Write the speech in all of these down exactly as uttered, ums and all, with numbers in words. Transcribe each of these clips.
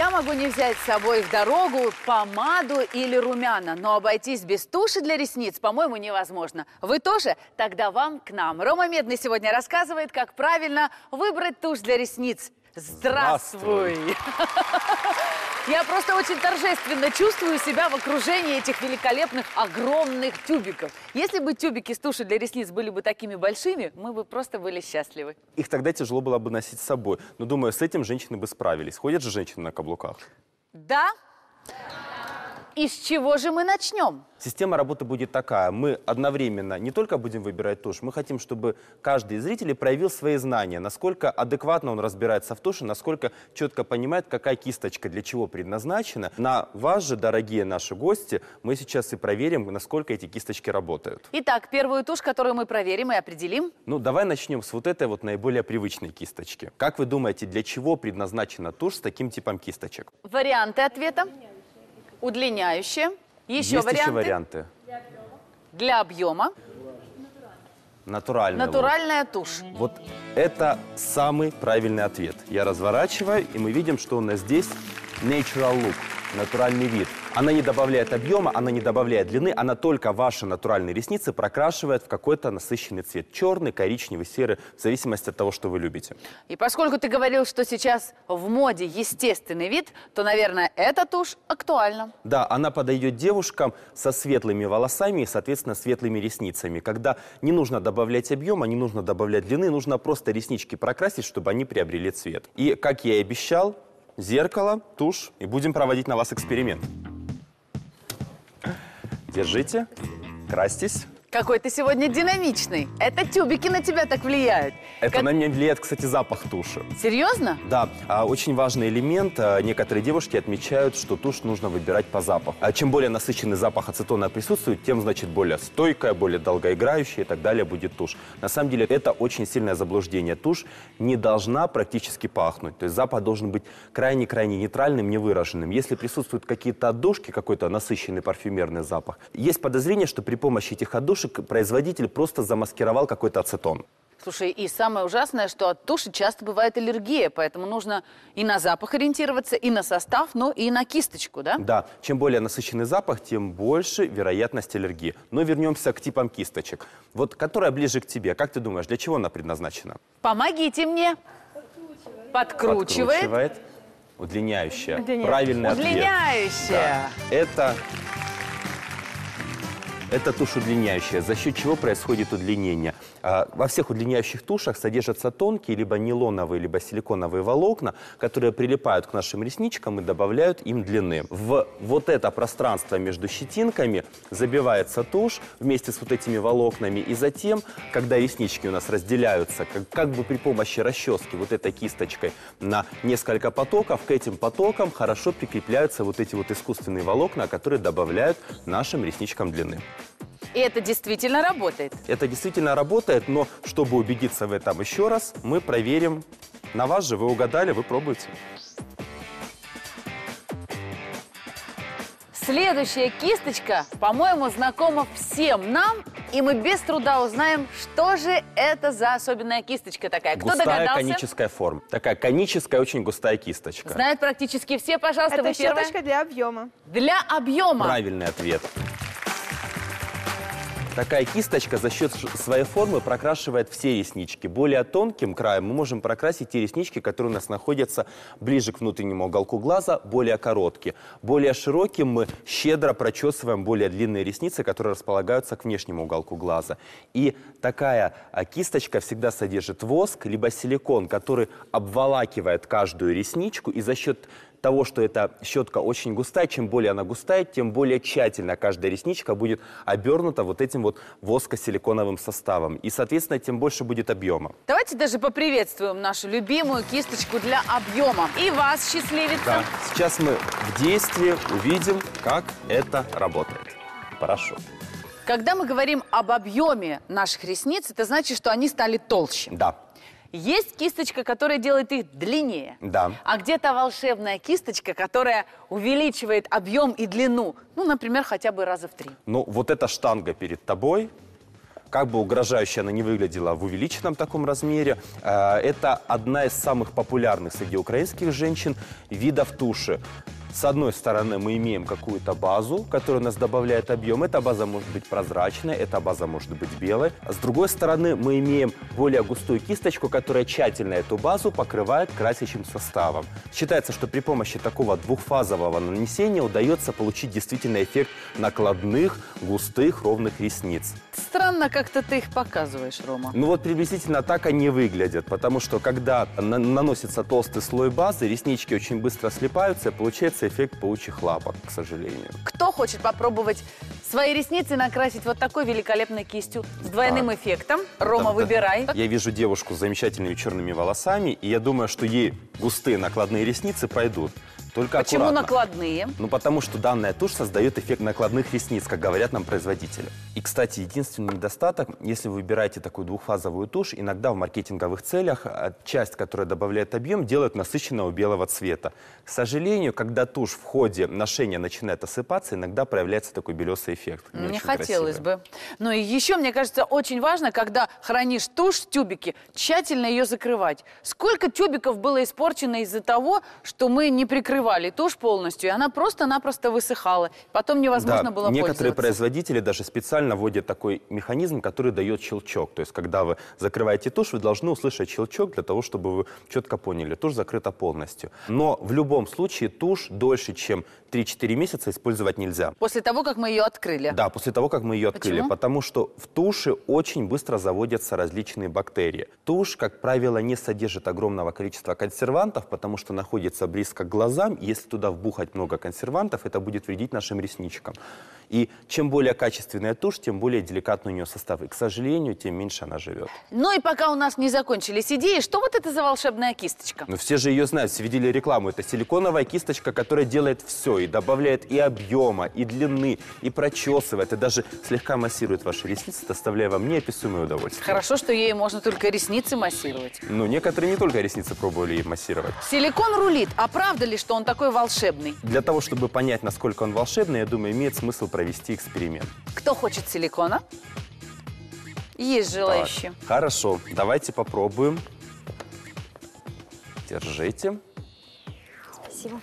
Я могу не взять с собой в дорогу помаду или румяна, но обойтись без туши для ресниц, по-моему, невозможно. Вы тоже? Тогда вам к нам. Рома Медный сегодня рассказывает, как правильно выбрать тушь для ресниц. Здравствуй! Здравствуй. Я просто очень торжественно чувствую себя в окружении этих великолепных, огромных тюбиков. Если бы тюбики с тушью для ресниц были бы такими большими, мы бы просто были счастливы. Их тогда тяжело было бы носить с собой. Но, думаю, с этим женщины бы справились. Ходят же женщины на каблуках? Да? И с чего же мы начнем? Система работы будет такая. Мы одновременно не только будем выбирать тушь, мы хотим, чтобы каждый из зрителей проявил свои знания, насколько адекватно он разбирается в туши, насколько четко понимает, какая кисточка для чего предназначена. На вас же, дорогие наши гости, мы сейчас и проверим, насколько эти кисточки работают. Итак, первую тушь, которую мы проверим и определим. Ну, давай начнем с вот этой вот наиболее привычной кисточки. Как вы думаете, для чего предназначена тушь с таким типом кисточек? Варианты ответа. Удлиняющая. Еще Есть варианты. еще варианты. Для объема. Натуральная. Натуральная тушь. Вот это самый правильный ответ. Я разворачиваю, и мы видим, что у нас здесь natural look, натуральный вид. Она не добавляет объема, она не добавляет длины, она только ваши натуральные ресницы прокрашивает в какой-то насыщенный цвет. Черный, коричневый, серый, в зависимости от того, что вы любите. И поскольку ты говорил, что сейчас в моде естественный вид, то, наверное, эта тушь актуальна. Да, она подойдет девушкам со светлыми волосами и, соответственно, светлыми ресницами. Когда не нужно добавлять объема, не нужно добавлять длины, нужно просто реснички прокрасить, чтобы они приобрели цвет. И, как я и обещал, зеркало, тушь, и будем проводить на вас эксперимент. Держите, красьтесь. Какой ты сегодня динамичный. Это тюбики на тебя так влияют. Это как... на меня влияет, кстати, запах туши. Серьезно? Да, очень важный элемент. Некоторые девушки отмечают, что тушь нужно выбирать по запаху. А чем более насыщенный запах ацетона присутствует, тем, значит, более стойкая, более долгоиграющая и так далее будет тушь. На самом деле, это очень сильное заблуждение. Тушь не должна практически пахнуть. То есть запах должен быть крайне-крайне нейтральным, невыраженным. Если присутствуют какие-то отдушки, какой-то насыщенный парфюмерный запах, есть подозрение, что при помощи этих отдушек производитель просто замаскировал какой-то ацетон. Слушай, и самое ужасное, что от туши часто бывает аллергия, поэтому нужно и на запах ориентироваться, и на состав, ну и на кисточку, да? Да, чем более насыщенный запах, тем больше вероятность аллергии. Но вернемся к типам кисточек. Вот которая ближе к тебе, как ты думаешь, для чего она предназначена? Помогите мне. Подкручивает. Подкручивает. Удлиняющая. Удлиняющая. Правильный ответ. Удлиняющая. Да. Это... Это тушь удлиняющая, за счет чего происходит удлинение. Во всех удлиняющих тушах содержатся тонкие, либо нейлоновые, либо силиконовые волокна, которые прилипают к нашим ресничкам и добавляют им длины. В вот это пространство между щетинками забивается тушь вместе с вот этими волокнами, и затем, когда реснички у нас разделяются, как, как бы при помощи расчески вот этой кисточкой на несколько потоков, к этим потокам хорошо прикрепляются вот эти вот искусственные волокна, которые добавляют нашим ресничкам длины. И это действительно работает? Это действительно работает, но чтобы убедиться в этом еще раз, мы проверим. На вас же, вы угадали, вы пробуете. Следующая кисточка, по-моему, знакома всем нам, и мы без труда узнаем, что же это за особенная кисточка такая. Кто густая догадался? коническая форма. Такая коническая, очень густая кисточка. Знают практически все, пожалуйста, это вы первая. щеточка для объема. Для объема. Правильный ответ. Такая кисточка за счет своей формы прокрашивает все реснички. Более тонким краем мы можем прокрасить те реснички, которые у нас находятся ближе к внутреннему уголку глаза, более короткие. Более широким мы щедро прочесываем более длинные ресницы, которые располагаются к внешнему уголку глаза. И такая кисточка всегда содержит воск, либо силикон, который обволакивает каждую ресничку, и за счет того, что эта щетка очень густая, чем более она густая, тем более тщательно каждая ресничка будет обернута вот этим вот воско-силиконовым составом. И, соответственно, тем больше будет объема. Давайте даже поприветствуем нашу любимую кисточку для объема. И вас, счастливица. Да. Сейчас мы в действии увидим, как это работает. Хорошо. Когда мы говорим об объеме наших ресниц, это значит, что они стали толще. Да. Есть кисточка, которая делает их длиннее. Да. А где-то волшебная кисточка, которая увеличивает объем и длину. Ну, например, хотя бы раза в три. Ну, вот эта штанга перед тобой, как бы угрожающе она не выглядела в увеличенном таком размере, э, это одна из самых популярных среди украинских женщин видов туши. С одной стороны, мы имеем какую-то базу, которая у нас добавляет объем. Эта база может быть прозрачной, эта база может быть белой. С другой стороны, мы имеем более густую кисточку, которая тщательно эту базу покрывает красящим составом. Считается, что при помощи такого двухфазового нанесения удается получить действительно эффект накладных, густых, ровных ресниц. Странно как-то ты их показываешь, Рома. Ну вот приблизительно так они выглядят, потому что когда на наносится толстый слой базы, реснички очень быстро слипаются, и получается эффект паучьих лапок, к сожалению. Кто хочет попробовать свои ресницы накрасить вот такой великолепной кистью с двойным Так. эффектом? Рома, Да, выбирай. Я вижу девушку с замечательными черными волосами, и я думаю, что ей густые накладные ресницы пойдут. Только Почему аккуратно. накладные? Ну, потому что данная тушь создает эффект накладных ресниц, как говорят нам производители. И, кстати, единственный недостаток, если вы выбираете такую двухфазовую тушь, иногда в маркетинговых целях часть, которая добавляет объем, делают насыщенного белого цвета. К сожалению, когда тушь в ходе ношения начинает осыпаться, иногда проявляется такой белесый эффект. Не Мне очень хотелось красивый. бы. Ну и еще, мне кажется, очень важно, когда хранишь тушь в тюбике, тщательно ее закрывать. Сколько тюбиков было испорчено из-за того, что мы не прикрывали тушь полностью, и она просто-напросто высыхала. Потом невозможно Да, было некоторые пользоваться. производители даже специально вводят такой механизм, который дает щелчок. То есть, когда вы закрываете тушь, вы должны услышать щелчок для того, чтобы вы четко поняли, тушь закрыта полностью. Но в любом случае тушь дольше, чем три-четыре месяца использовать нельзя. После того, как мы ее открыли. Да, после того, как мы ее открыли. Почему? Потому что в туши очень быстро заводятся различные бактерии. Тушь, как правило, не содержит огромного количества консервантов, потому что находится близко к глазам. Если туда вбухать много консервантов, это будет вредить нашим ресничкам. И чем более качественная тушь, тем более деликатный у нее состав. И, к сожалению, тем меньше она живет. Ну и пока у нас не закончились идеи, что вот это за волшебная кисточка? Но все же ее знают, все видели рекламу. Это силиконовая кисточка, которая делает все. И добавляет и объема, и длины, и прочесывает, и даже слегка массирует ваши ресницы, доставляя вам неописуемое удовольствие. Хорошо, что ей можно только ресницы массировать. Ну, некоторые не только ресницы пробовали ей массировать. Силикон рулит. А правда ли, что он такой волшебный? Для того, чтобы понять, насколько он волшебный, я думаю, имеет смысл провести эксперимент. Кто хочет силикона? Есть желающие. Так, хорошо, давайте попробуем. Держите. Спасибо.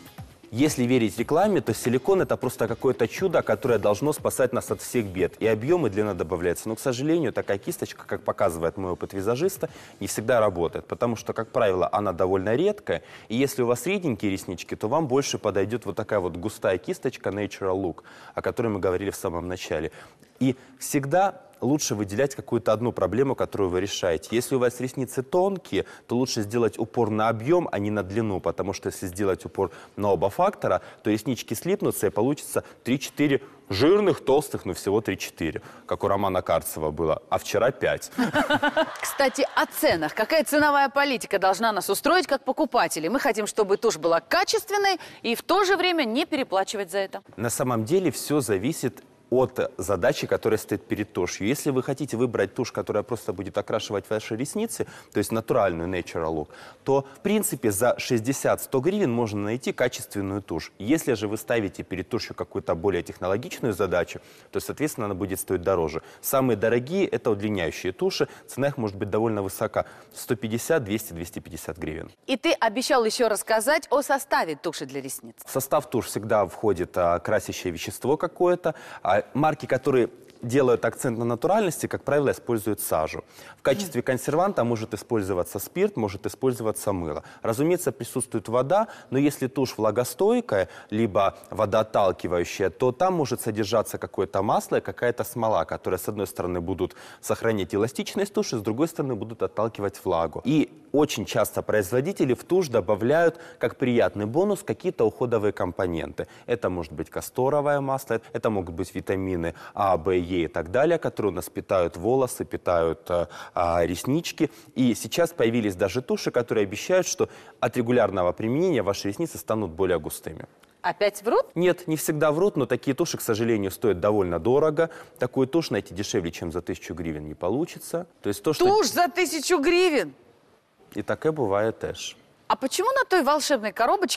Если верить рекламе, то силикон – это просто какое-то чудо, которое должно спасать нас от всех бед. И объем, и длина добавляется. Но, к сожалению, такая кисточка, как показывает мой опыт визажиста, не всегда работает. Потому что, как правило, она довольно редкая. И если у вас реденькие реснички, то вам больше подойдет вот такая вот густая кисточка Natural Look, о которой мы говорили в самом начале. И всегда лучше выделять какую-то одну проблему, которую вы решаете. Если у вас ресницы тонкие, то лучше сделать упор на объем, а не на длину, потому что если сделать упор на оба фактора, то реснички слипнутся и получится три-четыре жирных, толстых, но всего три-четыре, как у Романа Карцева было, а вчера пять. Кстати, о ценах. Какая ценовая политика должна нас устроить как покупателей? Мы хотим, чтобы тушь была качественной и в то же время не переплачивать за это. На самом деле все зависит от задачи, которая стоит перед тушью. Если вы хотите выбрать тушь, которая просто будет окрашивать ваши ресницы, то есть натуральную natural look, то, в принципе, за шестьдесят-сто гривен можно найти качественную тушь. Если же вы ставите перед тушью какую-то более технологичную задачу, то, соответственно, она будет стоить дороже. Самые дорогие – это удлиняющие туши. Цена их может быть довольно высока – сто пятьдесят, двести, двести пятьдесят гривен. И ты обещал еще рассказать о составе туши для ресниц. В состав туш всегда входит а, красящее вещество какое-то. А марки, которые делают акцент на натуральности, как правило, используют сажу. В качестве консерванта может использоваться спирт, может использоваться мыло. Разумеется, присутствует вода, но если тушь влагостойкая, либо водоотталкивающая, то там может содержаться какое-то масло и какая-то смола, которые, с одной стороны, будут сохранять эластичность туши, с другой стороны, будут отталкивать влагу. И очень часто производители в тушь добавляют, как приятный бонус, какие-то уходовые компоненты. Это может быть касторовое масло, это могут быть витамины А, В, Е и так далее, которые у нас питают волосы, питают а, а, реснички. И сейчас появились даже туши, которые обещают, что от регулярного применения ваши ресницы станут более густыми. Опять врут? Нет, не всегда врут, но такие туши, к сожалению, стоят довольно дорого. Такую тушь найти дешевле, чем за тысячу гривен, не получится. То есть то, что... Тушь за тысячу гривен! И таке бывает теж. А почему на той волшебной коробочке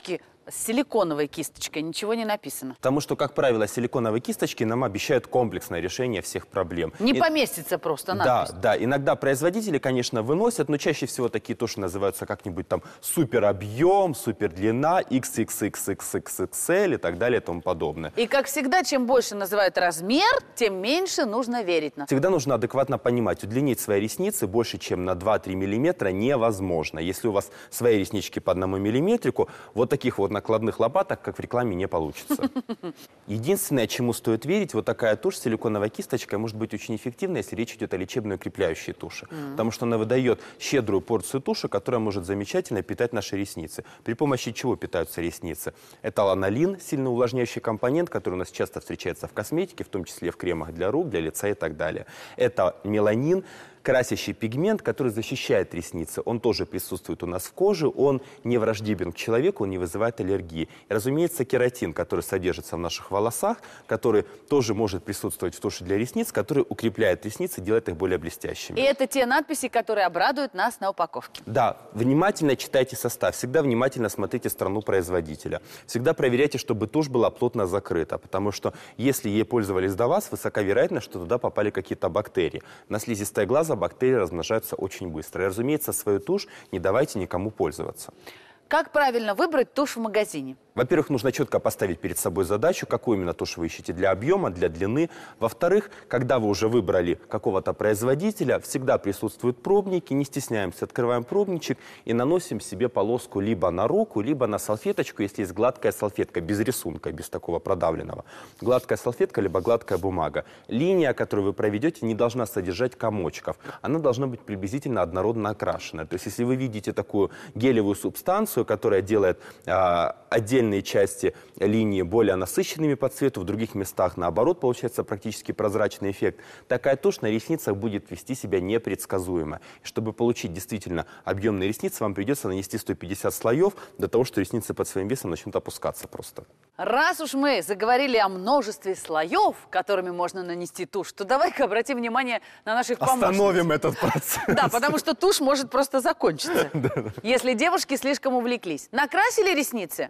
с силиконовой кисточкой ничего не написано? Потому что, как правило, силиконовые кисточки нам обещают комплексное решение всех проблем. Не И... поместится просто надпись. Да, да. Иногда производители, конечно, выносят, но чаще всего такие туши называются как-нибудь там супер объем, супер длина, икс икс икс икс икс икс эль и так далее и тому подобное. И, как всегда, чем больше называют размер, тем меньше нужно верить. На... Всегда нужно адекватно понимать, удлинить свои ресницы больше, чем на два-три миллиметра невозможно. Если у вас свои реснички по одному миллиметрику, вот таких вот накладных лопаток, как в рекламе, не получится. Единственное, чему стоит верить, вот такая тушь с силиконовой кисточкой может быть очень эффективна, если речь идет о лечебной укрепляющей туши. Mm-hmm. Потому что она выдает щедрую порцию туши, которая может замечательно питать наши ресницы. При помощи чего питаются ресницы? Это ланолин, сильно увлажняющий компонент, который у нас часто встречается в косметике, в том числе в кремах для рук, для лица и так далее. Это меланин, красящий пигмент, который защищает ресницы. Он тоже присутствует у нас в коже, он не враждебен к человеку, он не вызывает аллергии. И, разумеется, кератин, который содержится в наших волосах, который тоже может присутствовать в туши для ресниц, который укрепляет ресницы, делает их более блестящими. И это те надписи, которые обрадуют нас на упаковке. Да, внимательно читайте состав, всегда внимательно смотрите страну производителя. Всегда проверяйте, чтобы тушь была плотно закрыта, потому что если ей пользовались до вас, высока вероятность, что туда попали какие-то бактерии. На слизистой глаза бактерии размножаются очень быстро. И, разумеется, свою тушь не давайте никому пользоваться. Как правильно выбрать тушь в магазине? Во-первых, нужно четко поставить перед собой задачу, какую именно тушь вы ищете для объема, для длины. Во-вторых, когда вы уже выбрали какого-то производителя, всегда присутствуют пробники, не стесняемся, открываем пробничек и наносим себе полоску либо на руку, либо на салфеточку, если есть гладкая салфетка, без рисунка, без такого продавленного. Гладкая салфетка, либо гладкая бумага. Линия, которую вы проведете, не должна содержать комочков. Она должна быть приблизительно однородно окрашена. То есть, если вы видите такую гелевую субстанцию, которая делает а, отдельно части линии более насыщенными по цвету, в других местах, наоборот, получается практически прозрачный эффект. Такая тушь на ресницах будет вести себя непредсказуемо. И чтобы получить действительно объемные ресницы, вам придется нанести сто пятьдесят слоев до того, что ресницы под своим весом начнут опускаться просто. Раз уж мы заговорили о множестве слоев, которыми можно нанести тушь, то давай-ка обратим внимание на наших помощниц. Остановим этот процесс. Да, потому что тушь может просто закончиться, если девушки слишком увлеклись. Накрасили ресницы?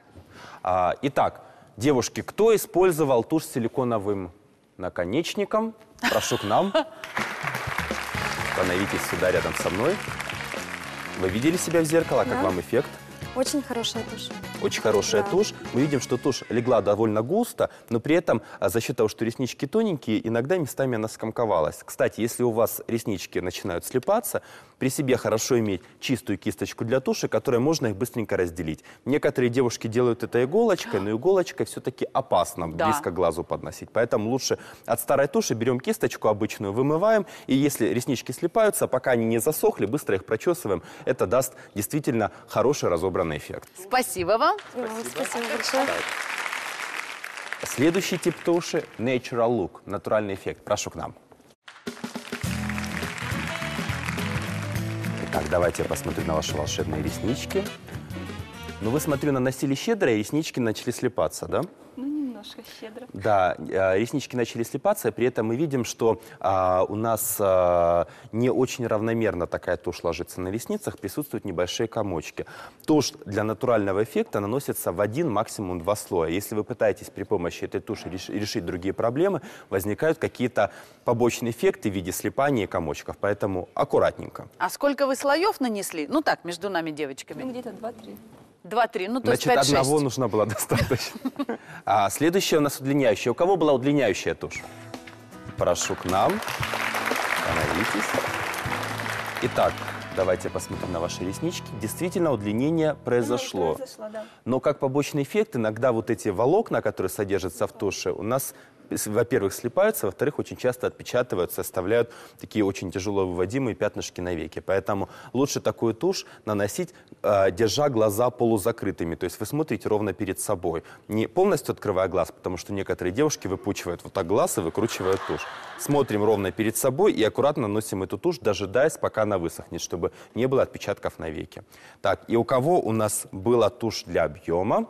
А, итак, девушки, кто использовал тушь с силиконовым наконечником? Прошу к нам. Становитесь сюда рядом со мной. Вы видели себя в зеркало? Как Да. вам эффект? Очень хорошая тушь. Очень хорошая Да. тушь. Мы видим, что тушь легла довольно густо, но при этом а, за счет того, что реснички тоненькие, иногда местами она скомковалась. Кстати, если у вас реснички начинают слипаться, при себе хорошо иметь чистую кисточку для туши, которой можно их быстренько разделить. Некоторые девушки делают это иголочкой, но иголочкой все-таки опасно Да. близко к глазу подносить. Поэтому лучше от старой туши берем кисточку обычную, вымываем, и если реснички слипаются, пока они не засохли, быстро их прочесываем. Это даст действительно хороший разобранный эффект. Спасибо вам. И вам спасибо большое. Следующий тип туши – Natural Look, натуральный эффект. Прошу к нам. Итак, давайте я посмотрю на ваши волшебные реснички. Ну, вы, смотрю, наносили щедро, и реснички начали слипаться, да? Ну, немножко щедро. Да, э, реснички начали слипаться, и при этом мы видим, что э, у нас э, не очень равномерно такая тушь ложится на ресницах, присутствуют небольшие комочки. Тушь для натурального эффекта наносится в один, максимум два слоя. Если вы пытаетесь при помощи этой туши реш- решить другие проблемы, возникают какие-то побочные эффекты в виде слипания и комочков, поэтому аккуратненько. А сколько вы слоев нанесли? Ну так, между нами, девочками. Ну, где-то два-три. Два-три, ну то Значит, есть пять-шесть. одного нужно было достаточно. А следующая у нас удлиняющая. У кого была удлиняющая тушь? Прошу к нам. Становитесь. Итак, давайте посмотрим на ваши реснички. Действительно, удлинение произошло. Произошло, да. Но как побочный эффект, иногда вот эти волокна, которые содержатся в туше, у нас, во-первых, слипаются, во-вторых, очень часто отпечатываются, оставляют такие очень тяжело выводимые пятнышки на веке. Поэтому лучше такую тушь наносить, э, держа глаза полузакрытыми. То есть вы смотрите ровно перед собой. Не полностью открывая глаз, потому что некоторые девушки выпучивают вот так глаз и выкручивают тушь. Смотрим ровно перед собой и аккуратно наносим эту тушь, дожидаясь, пока она высохнет, чтобы не было отпечатков на веке. Так, и у кого у нас была тушь для объема?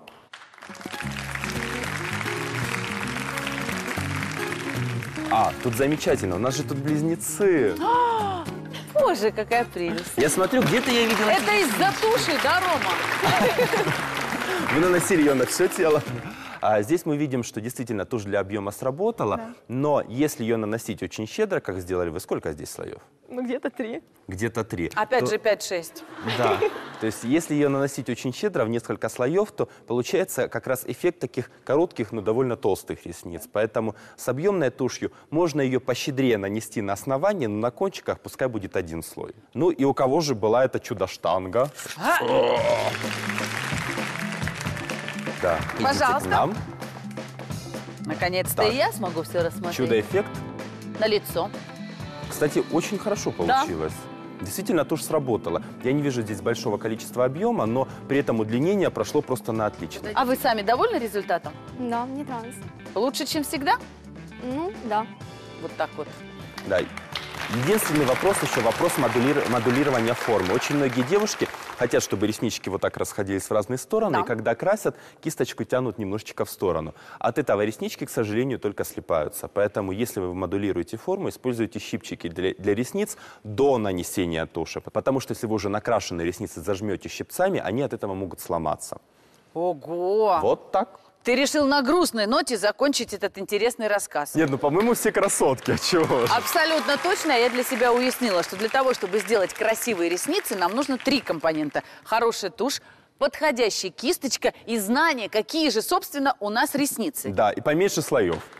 А, тут замечательно, у нас же тут близнецы. Боже, какая прелесть. Я смотрю, где-то я видел... Это из-за туши, да, Рома? Вы наносили ее на все тело. А здесь мы видим, что действительно тушь для объема сработала, да. Но если ее наносить очень щедро, как сделали вы, сколько здесь слоев? Ну, где-то три. Где-то три. Опять то... же пять-шесть. Да. То есть если ее наносить очень щедро, в несколько слоев, то получается как раз эффект таких коротких, но довольно толстых ресниц. Поэтому с объемной тушью можно ее пощедрее нанести на основании, но на кончиках пускай будет один слой. Ну и у кого же была эта чудо-штанга? А? Да, пожалуйста. К нам. Наконец-то и я смогу все рассмотреть. Чудо-эффект. На лицо. Кстати, очень хорошо получилось. Да. Действительно, тушь сработала. Я не вижу здесь большого количества объема, но при этом удлинение прошло просто на отлично. А вы сами довольны результатом? Да, мне нравится. Лучше, чем всегда? Ну, да. Вот так вот. Да. Единственный вопрос еще вопрос модулир... модулирования формы. Очень многие девушки хотят, чтобы реснички вот так расходились в разные стороны, да. И когда красят, кисточку тянут немножечко в сторону. От этого реснички, к сожалению, только слипаются. Поэтому, если вы модулируете форму, используйте щипчики для, для ресниц до нанесения туши. Потому что, если вы уже накрашенные ресницы зажмете щипцами, они от этого могут сломаться. Ого! Вот так. Ты решил на грустной ноте закончить этот интересный рассказ. Нет, ну, по-моему, все красотки. А чего же? Абсолютно точно. Я для себя уяснила, что для того, чтобы сделать красивые ресницы, нам нужно три компонента. Хорошая тушь, подходящая кисточка и знание, какие же, собственно, у нас ресницы. Да, и поменьше слоев.